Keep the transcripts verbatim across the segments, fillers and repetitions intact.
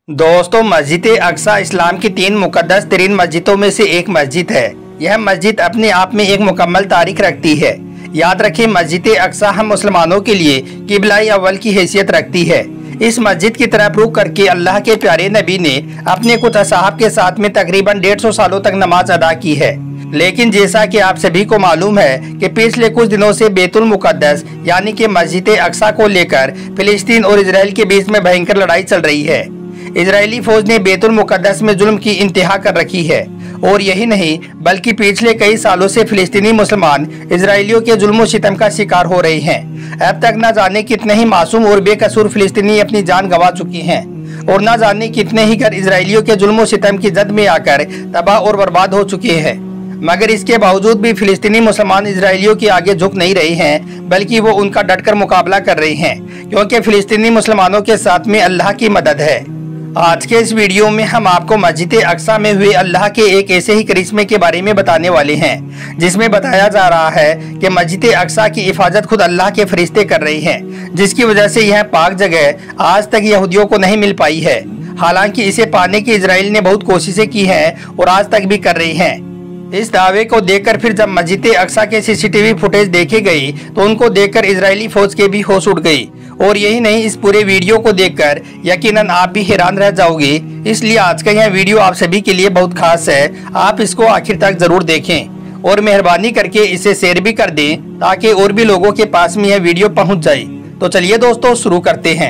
दोस्तों, मस्जिद अक्सा इस्लाम की तीन मुकद्दस तरीन मस्जिदों में से एक मस्जिद है। यह मस्जिद अपने आप में एक मुकम्मल तारीख रखती है। याद रखें, मस्जिद अक्सा हम मुसलमानों के लिए किबला अव्वल की हैसियत रखती है। इस मस्जिद की तरफ रुख करके अल्लाह के प्यारे नबी ने अपने कुछ असहाब के साथ में तकरीबन डेढ़ सौ सालों तक नमाज अदा की है। लेकिन जैसा कि आप सभी को मालूम है कि पिछले कुछ दिनों से बैतुल मुकद्दस यानी कि मस्जिद अक्सा को लेकर फिलिस्तीन और इजराइल के बीच में भयंकर लड़ाई चल रही है। इजरायली फौज ने बैतुल मुकद्दस में जुल्म की इंतहा कर रखी है और यही नहीं बल्कि पिछले कई सालों से फिलिस्तीनी मुसलमान इजरायलियों के जुल्म सितम का शिकार हो रहे हैं। अब तक न जाने कितने ही मासूम और बेकसूर फिलिस्तीनी अपनी जान गंवा चुकी हैं और न जाने कितने ही घर इजरायलियों के जुल्म सितम की जद में आकर तबाह और बर्बाद हो चुके हैं। मगर इसके बावजूद भी फिलिस्तीनी मुसलमान इजरायलियों के आगे झुक नहीं रहे हैं, बल्कि वो उनका डटकर मुकाबला कर रहे हैं, क्योंकि फिलिस्तीनी मुसलमानों के साथ में अल्लाह की मदद है। आज के इस वीडियो में हम आपको मस्जिद अक्सा में हुए अल्लाह के एक ऐसे ही करिश्मे के बारे में बताने वाले हैं, जिसमें बताया जा रहा है कि मस्जिद अक्सा की हिफाजत खुद अल्लाह के फरिश्ते कर रहे हैं, जिसकी वजह से यह पाक जगह आज तक यहूदियों को नहीं मिल पाई है। हालांकि इसे पाने की इजराइल ने बहुत कोशिशें की हैं और आज तक भी कर रही हैं। इस दावे को देखकर फिर जब मस्जिद अक्सा के सीसीटीवी फुटेज देखे गई तो उनको देखकर इजरायली फौज के भी होश उड़ गई। और यही नहीं, इस पूरे वीडियो को देखकर यकीनन आप भी हैरान रह जाओगे। इसलिए आज का यह वीडियो आप सभी के लिए बहुत खास है। आप इसको आखिर तक जरूर देखें और मेहरबानी करके इसे शेयर भी कर दें ताकि और भी लोगों के पास में यह वीडियो पहुंच जाए। तो चलिए दोस्तों, शुरू करते हैं।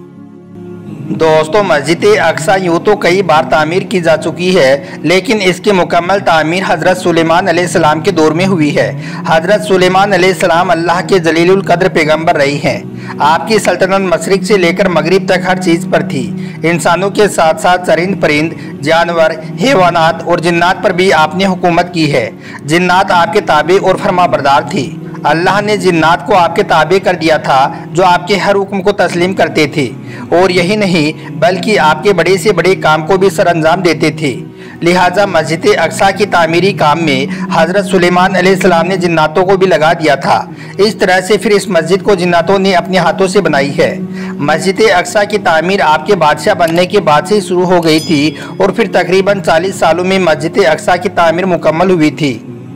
दोस्तों, मस्जिद अक्सा यूँ तो कई बार तामीर की जा चुकी है, लेकिन इसकी मुकम्मल तामीर हज़रत सुलेमान अलैहिस्सलाम के दौर में हुई है। हज़रत सुलेमान अलैहिस्सलाम अल्लाह के जलीलुल कद्र पैगंबर रही हैं। आपकी सल्तनत मशरिक से लेकर मगरिब तक हर चीज़ पर थी। इंसानों के साथ साथ चरिंद परिंद, जानवर, हैवानात और जिन्नात पर भी आपने हुकूमत की है। जिन्नात आपके ताबे और फरमाबरदार थी। अल्लाह ने जिन्नात को आपके ताबे कर दिया था, जो आपके हर हुक्म को तस्लीम करते थे और यही नहीं बल्कि आपके बड़े से बड़े काम को भी सरअंजाम देते थे। लिहाजा मस्जिद अक्सा की तामीरी काम में हज़रत सुलेमान अलैहिस्सलाम ने जिन्नातों को भी लगा दिया था। इस तरह से फिर इस मस्जिद को जिन्नातों ने अपने हाथों से बनाई है। मस्जिद अक्सा की तामीर आपके बादशाह बनने के बाद से शुरू हो गई थी और फिर तकरीबन चालीस सालों में मस्जिद अक्सा की तामीर मुकम्मल हुई थी।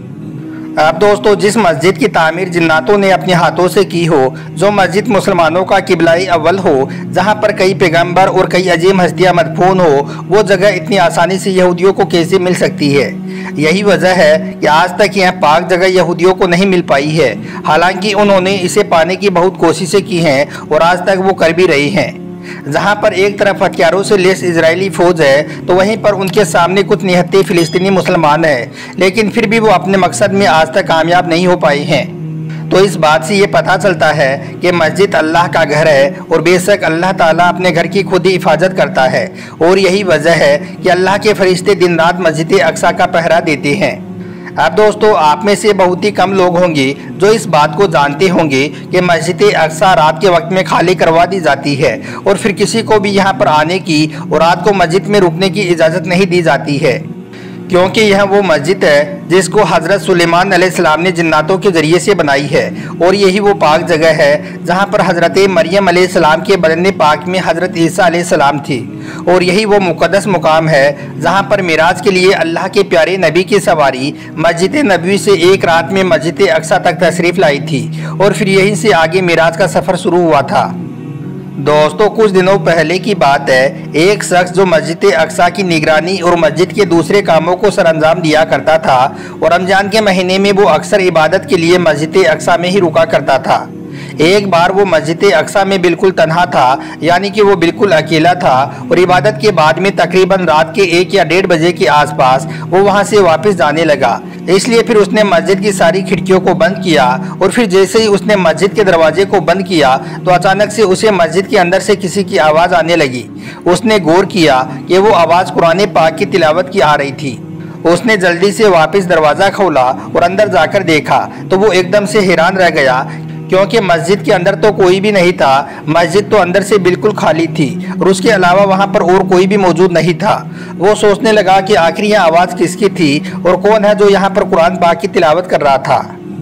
अब दोस्तों, जिस मस्जिद की तामीर जिन्नातों ने अपने हाथों से की हो, जो मस्जिद मुसलमानों का किबलाई अव्वल हो, जहां पर कई पैगंबर और कई अजीम हस्तियां मदफून हो, वो जगह इतनी आसानी से यहूदियों को कैसे मिल सकती है? यही वजह है कि आज तक यह पाक जगह यहूदियों को नहीं मिल पाई है। हालांकि उन्होंने इसे पाने की बहुत कोशिशें की हैं और आज तक वो कर भी रही हैं। जहां पर एक तरफ हथियारों से लेस इजरायली फौज है, तो वहीं पर उनके सामने कुछ निहत्ते फिलिस्तीनी मुसलमान हैं, लेकिन फिर भी वो अपने मकसद में आज तक कामयाब नहीं हो पाए हैं। तो इस बात से ये पता चलता है कि मस्जिद अल्लाह का घर है और बेशक अल्लाह ताला अपने घर की खुद ही हिफाजत करता है। और यही वजह है कि अल्लाह के फरिश्ते दिन रात मस्जिद अक्सा का पहरा देते हैं। अब दोस्तों, आप में से बहुत ही कम लोग होंगे जो इस बात को जानते होंगे कि मस्जिद अक्सा रात के वक्त में खाली करवा दी जाती है और फिर किसी को भी यहाँ पर आने की और रात को मस्जिद में रुकने की इजाज़त नहीं दी जाती है, क्योंकि यह वो मस्जिद है जिसको हज़रत सुलेमान अलैहिस्सलाम ने जिन्नातों के ज़रिए से बनाई है। और यही वो पाक जगह है जहाँ पर हज़रत मरियम अलैहिस्सलाम के बदन पाक में हज़रत ईसा अलैहिस्सलाम थी। और यही वो मुक़द्दस मुकाम है जहाँ पर मिराज के लिए अल्लाह के प्यारे नबी की सवारी मस्जिद नबवी से एक रात में मस्जिद अक्सा तक तशरीफ़ लाई थी और फिर यहीं से आगे मिराज का सफ़र शुरू हुआ था। दोस्तों, कुछ दिनों पहले की बात है, एक शख्स जो मस्जिद अक्सा की निगरानी और मस्जिद के दूसरे कामों को सरअंजाम दिया करता था और रमजान के महीने में वो अक्सर इबादत के लिए मस्जिद अक्सा में ही रुका करता था। एक बार वो मस्जिद अक्सा में बिल्कुल तन्हा था, यानी कि वो बिल्कुल अकेला था और इबादत के बाद में तकरीबन रात के एक या डेढ़ बजे के आसपास वो वहाँ से वापस जाने लगा। इसलिए फिर उसने मस्जिद की सारी खिड़कियों को बंद किया और फिर जैसे ही उसने मस्जिद के दरवाजे को बंद किया तो अचानक से उसे मस्जिद के अंदर से किसी की आवाज़ आने लगी। उसने गौर किया कि वो आवाज़ कुरान पाक की तिलावत की आ रही थी। उसने जल्दी से वापस दरवाज़ा खोला और अंदर जाकर देखा तो वो एकदम से हैरान रह गया, क्योंकि मस्जिद के अंदर तो कोई भी नहीं था। मस्जिद तो अंदर से बिल्कुल खाली थी और उसके अलावा वहाँ पर और कोई भी मौजूद नहीं था। वो सोचने लगा कि आखिर यह आवाज़ किसकी थी और कौन है जो यहाँ पर कुरान पाक की तिलावत कर रहा था।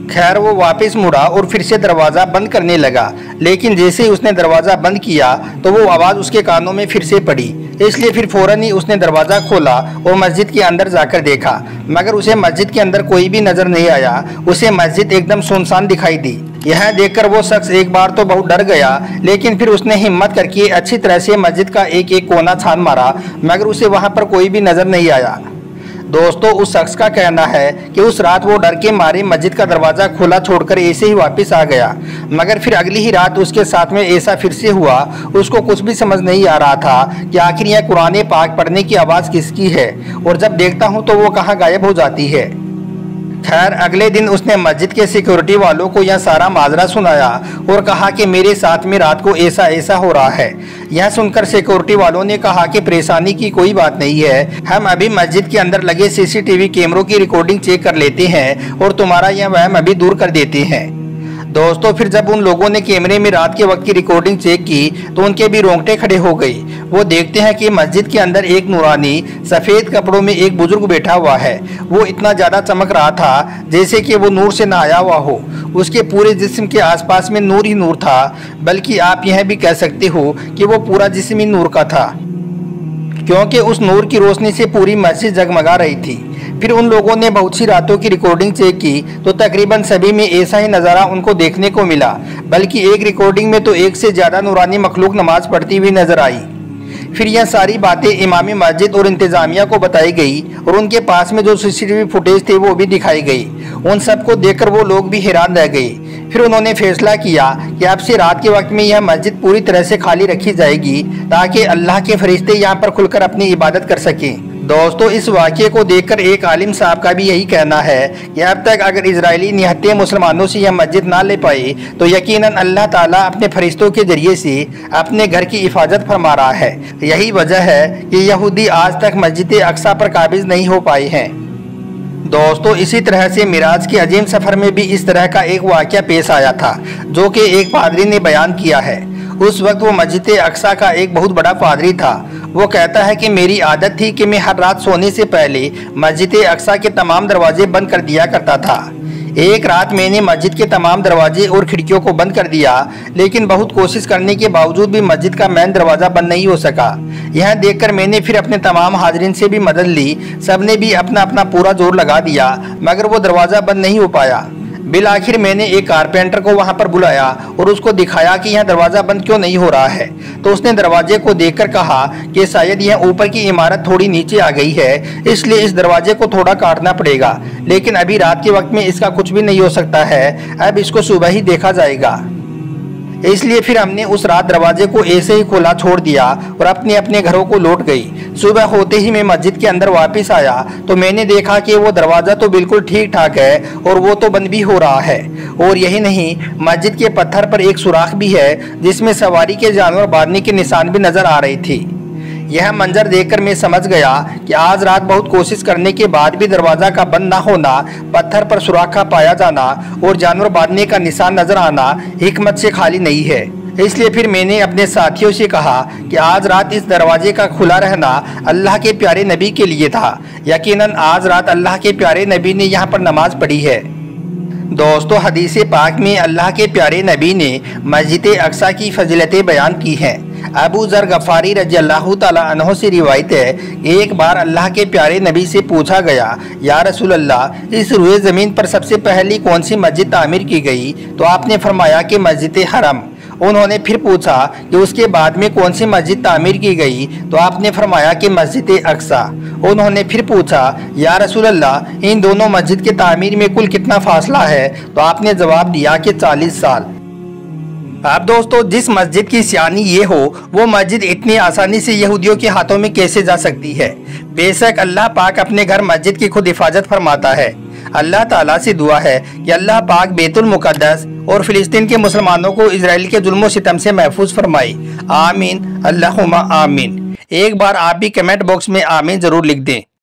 खैर वो वापस मुड़ा और फिर से दरवाज़ा बंद करने लगा, लेकिन जैसे ही उसने दरवाज़ा बंद किया तो वो आवाज़ उसके कानों में फिर से पड़ी। इसलिए फिर फौरन ही उसने दरवाज़ा खोला और मस्जिद के अंदर जाकर देखा, मगर उसे मस्जिद के अंदर कोई भी नज़र नहीं आया। उसे मस्जिद एकदम सुनसान दिखाई दी। यह देखकर वो शख्स एक बार तो बहुत डर गया, लेकिन फिर उसने हिम्मत करके अच्छी तरह से मस्जिद का एक एक कोना छान मारा, मगर उसे वहाँ पर कोई भी नज़र नहीं आया। दोस्तों, उस शख्स का कहना है कि उस रात वो डर के मारे मस्जिद का दरवाज़ा खुला छोड़कर ऐसे ही वापस आ गया, मगर फिर अगली ही रात उसके साथ में ऐसा फिर से हुआ। उसको कुछ भी समझ नहीं आ रहा था कि आखिर यह कुरान पाक पढ़ने की आवाज़ किसकी है, और जब देखता हूँ तो वो कहाँ गायब हो जाती है। खैर अगले दिन उसने मस्जिद के सिक्योरिटी वालों को यह सारा माजरा सुनाया और कहा कि मेरे साथ में रात को ऐसा ऐसा हो रहा है। यह सुनकर सिक्योरिटी वालों ने कहा कि परेशानी की कोई बात नहीं है, हम अभी मस्जिद के अंदर लगे सीसीटीवी कैमरों की रिकॉर्डिंग चेक कर लेते हैं और तुम्हारा यह वहम अभी दूर कर देते हैं। दोस्तों, फिर जब उन लोगों ने कैमरे में रात के वक्त की रिकॉर्डिंग चेक की तो उनके भी रोंगटे खड़े हो गई। वो देखते हैं कि मस्जिद के अंदर एक नूरानी सफ़ेद कपड़ों में एक बुजुर्ग बैठा हुआ है। वो इतना ज़्यादा चमक रहा था जैसे कि वो नूर से नहाया हुआ हो। उसके पूरे जिस्म के आसपास में नूर ही नूर था, बल्कि आप यह भी कह सकते हो कि वो पूरा जिस्म ही नूर का था, क्योंकि उस नूर की रोशनी से पूरी मस्जिद जगमगा रही थी। फिर उन लोगों ने बहुत सी रातों की रिकॉर्डिंग चेक की तो तकरीबन सभी में ऐसा ही नज़ारा उनको देखने को मिला, बल्कि एक रिकॉर्डिंग में तो एक से ज़्यादा नूरानी मखलूक नमाज पढ़ती हुई नजर आई। फिर यह सारी बातें इमामी मस्जिद और इंतज़ामिया को बताई गई और उनके पास में जो सीसीटीवी फुटेज थे वो भी दिखाई गई। उन सबको देखकर वो लोग भी हैरान रह गए। फिर उन्होंने फैसला किया कि अब से रात के वक्त में यह मस्जिद पूरी तरह से खाली रखी जाएगी ताकि अल्लाह के फरिश्ते यहाँ पर खुलकर अपनी इबादत कर सकें। दोस्तों, इस वाक़े को देखकर एक आलिम साहब का भी यही कहना है कि अब तक अगर इजरायली निहत्ते मुसलमानों से यह मस्जिद ना ले पाए तो यकीनन अल्लाह ताला अपने फरिश्तों के जरिए से अपने घर की हिफाजत फरमा रहा है। यही वजह है कि यहूदी आज तक मस्जिद अक्सा पर काबिज नहीं हो पाए हैं। दोस्तों, इसी तरह से मिराज के अजीम सफ़र में भी इस तरह का एक वाक़या पेश आया था जो कि एक पादरी ने बयान किया है। उस वक्त वो मस्जिद अक्सा का एक बहुत बड़ा पादरी था। वो कहता है कि मेरी आदत थी कि मैं हर रात सोने से पहले मस्जिद अक्सा के तमाम दरवाजे बंद कर दिया करता था। एक रात मैंने मस्जिद के तमाम दरवाजे और खिड़कियों को बंद कर दिया, लेकिन बहुत कोशिश करने के बावजूद भी मस्जिद का मेन दरवाज़ा बंद नहीं हो सका। यह देखकर मैंने फिर अपने तमाम हाजरीन से भी मदद ली। सबने भी अपना अपना पूरा जोर लगा दिया, मगर वो दरवाज़ा बंद नहीं हो पाया। बिल आखिर मैंने एक कारपेंटर को वहां पर बुलाया और उसको दिखाया कि यह दरवाज़ा बंद क्यों नहीं हो रहा है। तो उसने दरवाजे को देखकर कहा कि शायद यह ऊपर की इमारत थोड़ी नीचे आ गई है, इसलिए इस दरवाजे को थोड़ा काटना पड़ेगा, लेकिन अभी रात के वक्त में इसका कुछ भी नहीं हो सकता है, अब इसको सुबह ही देखा जाएगा। इसलिए फिर हमने उस रात दरवाजे को ऐसे ही खोला छोड़ दिया और अपने अपने घरों को लौट गई। सुबह होते ही मैं मस्जिद के अंदर वापस आया तो मैंने देखा कि वो दरवाज़ा तो बिल्कुल ठीक ठाक है और वो तो बंद भी हो रहा है। और यही नहीं, मस्जिद के पत्थर पर एक सुराख भी है जिसमें सवारी के जानवर बांधने के निशान भी नजर आ रही थी। यह मंजर देखकर मैं समझ गया कि आज रात बहुत कोशिश करने के बाद भी दरवाज़ा का बंद ना होना, पत्थर पर सुराख का पाया जाना और जानवर बांधने का निशान नजर आना हिकमत से खाली नहीं है। इसलिए फिर मैंने अपने साथियों से कहा कि आज रात इस दरवाजे का खुला रहना अल्लाह के प्यारे नबी के लिए था। यकीनन आज रात अल्लाह के प्यारे नबी ने यहाँ पर नमाज पढ़ी है। दोस्तों, हदीस पाक में अल्लाह के प्यारे नबी ने मस्जिद अक्सा की फजीलतें बयान की हैं। अबू ज़र गफ़ारी रज़ियल्लाहु ताला अन्हु से रिवायत है कि एक बार अल्लाह के प्यारे नबी से पूछा गया, या रसूल अल्लाह, इस रुए ज़मीन पर सबसे पहली कौन सी मस्जिद तामीर की गई? तो आपने फरमाया कि मस्जिद हरम। उन्होंने फिर पूछा कि उसके बाद में कौन सी मस्जिद तामीर की गई? तो आपने फरमाया कि मस्जिद अक्सा। उन्होंने फिर पूछा, या रसूल अल्लाह, इन दोनों मस्जिद के तामीर में कुल कितना फासला है? तो आपने जवाब दिया कि चालीस साल। अब दोस्तों, जिस मस्जिद की सियानी ये हो, वो मस्जिद इतनी आसानी से यहूदियों के हाथों में कैसे जा सकती है? बेशक अल्लाह पाक अपने घर मस्जिद की खुद हिफाजत फरमाता है। अल्लाह ताला से दुआ है कि अल्लाह पाक बैतुल मुक़द्दस और फिलिस्तीन के मुसलमानों को इजराइल के जुल्म सितम से महफूज फरमाए। आमीन, अल्लाहुम्मा आमीन। एक बार आप भी कमेंट बॉक्स में आमीन जरूर लिख दें।